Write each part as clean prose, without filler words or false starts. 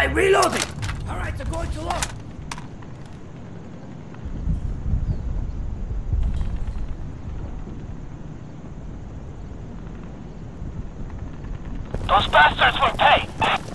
I'm reloading! Alright, I'm going to lock. Those bastards will pay!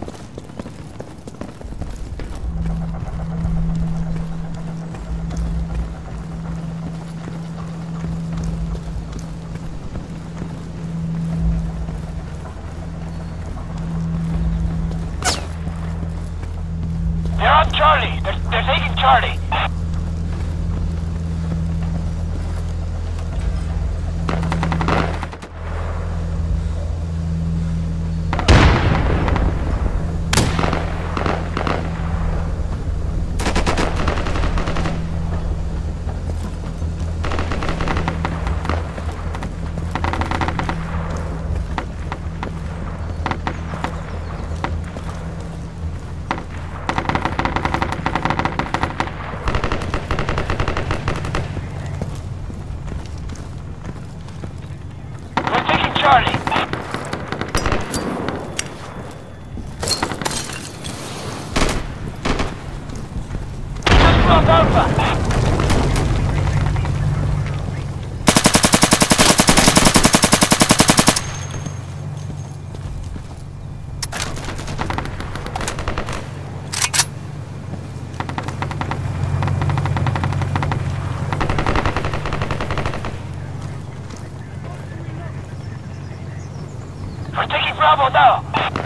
They're on Charlie. They're taking Charlie. We're taking Charlie. Just broke Alpha. We're taking Bravo now.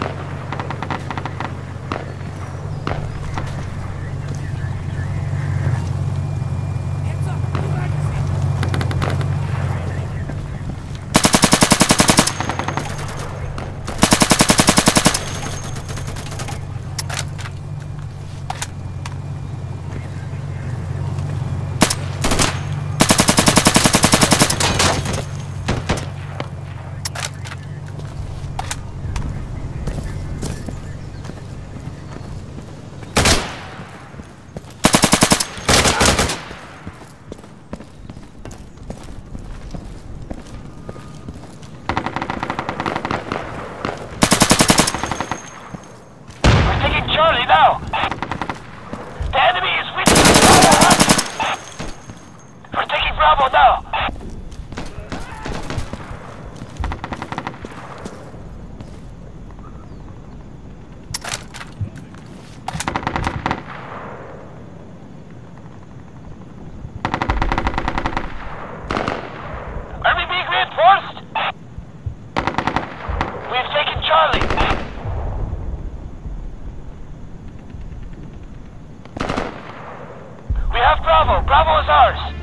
Hands up! New magazine! Charlie now! The enemy is with us! We're taking Bravo now! Are we being reinforced? We've taken Charlie! We have Bravo! Bravo is ours!